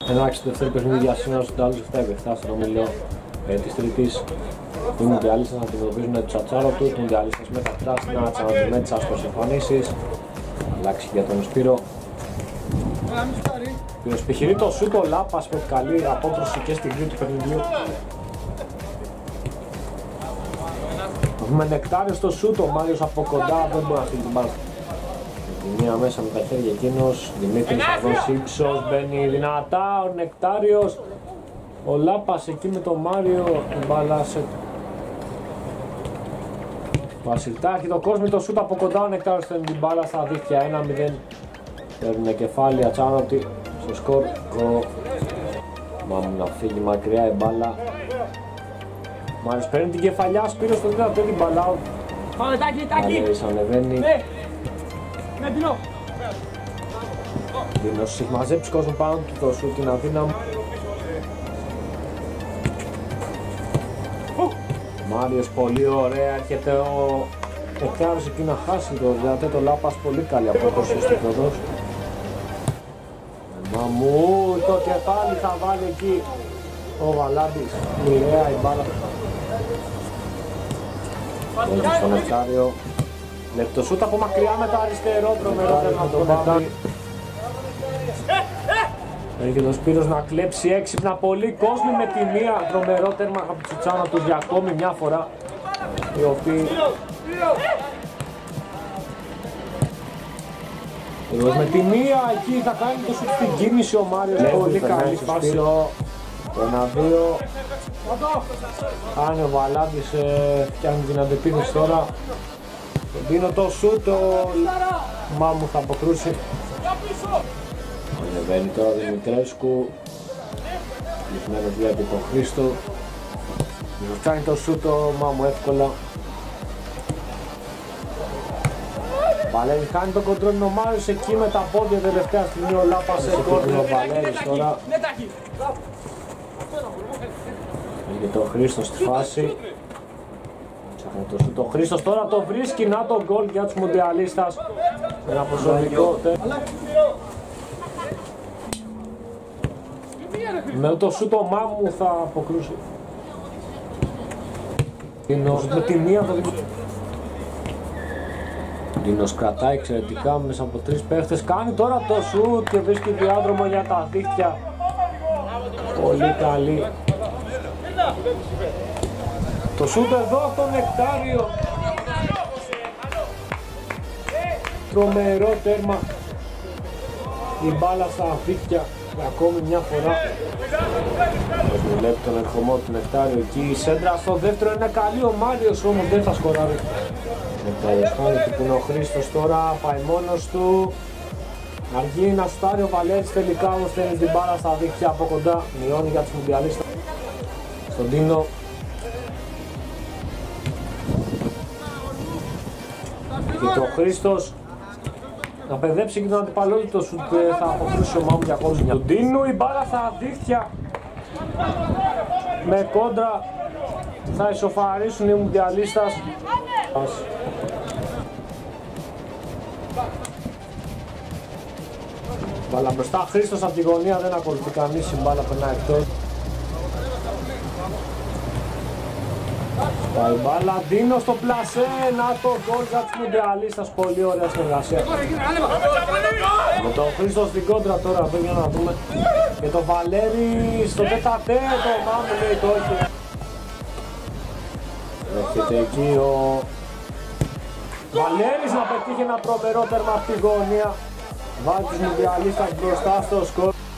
Εντάξει, το δεύτερο παιχνίδι για σήμερα στον Τάλους 7-7 στον όμιλο της Τρίτης. Οι Μουντιαλίστες να αντιμετωπίζουν τους Ατσάροτου, οι Μουντιαλίστες με τα πράσινα, Ατσάροτου με τις άσπρες εμφανίσεις. Αλλάξει για τον Σπύρο. Ο επιχειρεί το σούτ ο Λάπας με καλή απόκρουση και στην κρύη του παιχνιδιού. Με Νεκτάριο στο σούτ, ο Μάριος από κοντά δεν μπορεί να στείλει την μπάλα. Μία μέσα με τα χέρια εκείνος, Δημήτρης θα δώσει ύψος, μπαίνει δυνατά ο Νεκτάριος. Ο Λάπας εκεί με τον Μάριο, την μπάλα σε... Βασιλτά, το κόσμο το σούτ από κοντά, ο Νεκτάριος στέλνει την μπάλα στα δίχτυα 1-0. Παίρνουν κεφάλι, Ατσάνωτη στο σκορ. Μάμου να φύγει μακριά η μπάλα. Μάλιστα παίρνει την κεφαλιά, Σπύρος στο δυνατό την μπάλα. Πάμε τάκι! Μάλιστα ανεβαίνει. Ναι, Δίνο! Δίνος έχει μαζέψει κόσμο πάνω του, το σούτ είναι αδύναμο. Μάριος πολύ ωραία, έρχεται ο Εκτάρος εκεί να χάσει το δυνατό το Λάπας, πολύ καλή απόκριση στο πρώτος. Μαμού, το κεφάλι θα βάλει εκεί ο Βαλάντης, μοιραία η μπάλα. Όλος στον Εκτάριο. Λεπτό σούτ από μακριά με το αριστερό, τρομερό τέρμα από τον Παύλη. Έχει τον Σπύρος να κλέψει έξυπνα, πολύ κόσμο με τη μία, τρομερό τέρμα από τους Τσάνατους για ακόμη μια φορά, οι οποίοι με τη μία εκεί θα κάνει το σούτ στην κίνηση ο Μάριος, πολύ καλή φάση. Το 1-2. Κάνει ο Βαλάντης, φτιάχνει την αντεπίθεση τώρα. Τον δίνω το σούτ, ο Μάμου θα αποκρούσει. Ανεβαίνει τώρα ο Δημητρέσκου. Λυσμένος βλέπει τον Χρήστο. Φτιάχνει το σούτ ο Μάμου εύκολα. Βαλέρης κάνει το κοντρόλ, ο Μάριος εκεί με τα πόδια τελευταία στιγμή, ο Λάπας σε κόντρολ, ο Βαλέρης τώρα. Είχε το Χρήστο στη φάση. Ψάχνει το σούτ ο Χρήστος, τώρα το βρίσκει, να το γκολ για τους Μουντιαλίστας. Ένα προσωπικό. Με το σούτ ο Μάμου θα αποκρούσει. Με τη μία το δικό. Ντίνος κρατάει εξαιρετικά μέσα από τρεις παίχτες. Κάνει τώρα το σούτ και βρίσκει διάδρομο για τα δίχτυα. Πολύ καλή. Το σούτ εδώ από τον Νεκτάριο. Τρομερό τέρμα. Η μπάλα στα δίχτυα και ακόμη μια φορά. Βλέπει τον ερχομό του Νεκτάριο εκεί. Η σέντρα στο δεύτερο είναι καλή. Ο Μάριος όμως δεν θα σκοράρει. Νεκτάριος χάνει που είναι ο Χρήστος τώρα. Πάει μόνος του. Αργεί να σουτάρει ο Βαλέρης, τελικά όμως στέλνει την μπάλα στα δίχτυα από κοντά. Μειώνει για τους Μουντιαλίστες. Στον Τίνο. Και το Χρήστος να παιδέψει και τον αντιπαλό του το σουτ, θα αποκρούσει ο Μάμου για ακόμη μια. Τον Τίνου η μπάλα στα δίχτυα. Με κόντρα θα ισοφαρίσουν οι Μουντιαλίστας. Μπάλα μπροστά, Χρήστος από τη γωνία, δεν ακολουθεί κανείς, η μπάλα περνάει εκτός. Πάει μπάλα, Ντίνο στο πλασέ, να το γκολ για τους Μουντιαλίστας, πολύ ωραία συνεργασία. Με τον Χρήστο στην κόντρα τώρα, εδώ για να δούμε. Και το Βαλέρη στο τετατέ, το Μάμου λέει το όχι. Έρχεται εκεί ο Βαλέρης να πετύχει ένα τρομερό τέρμα από τη γωνία. Βάζει τους Μουντιαλίστας μπροστά στο σκορ.